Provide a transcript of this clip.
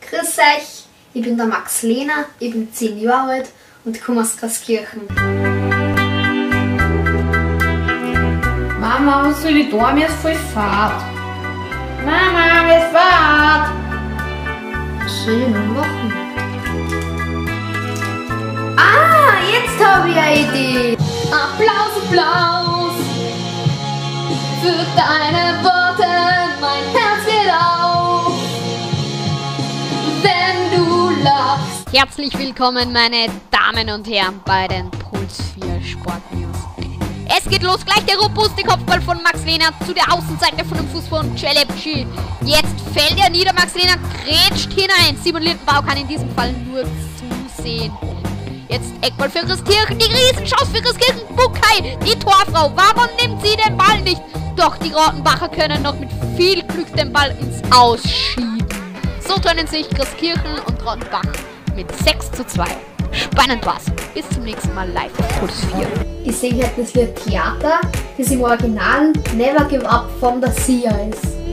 Grüß euch, ich bin der Max Lehner, ich bin 10 Jahre alt und komme aus Graskirchen. Mama, was soll ich da? Mir ist voll fad. Mama, mir ist fad. Was soll ich noch machen? Ah, jetzt habe ich eine Idee. Applaus, Applaus für deine Worte, mein Herz geht auf, wenn du lachst. Herzlich willkommen, meine Damen und Herren, bei den Puls 4 Sportnews. Es geht los, gleich der robuste Kopfball von Max Lehner zu der Außenseite von dem Fuß von Celepci. Jetzt fällt er nieder, Max Lehner grätscht hinein. Simon Lindenbau kann in diesem Fall nur zusehen. Jetzt Eckball für Graskirchen, die Riesenchance für Graskirchen, Buckay, die Torfrau. Warum nimmt sie den Ball nicht? Doch die Rottenbacher können noch mit viel Glück den Ball ins Aus schieben. So trennen sich Graskirchen und Rottenbach mit 6:2. Spannend war's. Bis zum nächsten Mal live auf Puls 4. Ich sehe halt, das wie ein Theater, das im Original Never Give Up von der Sia ist.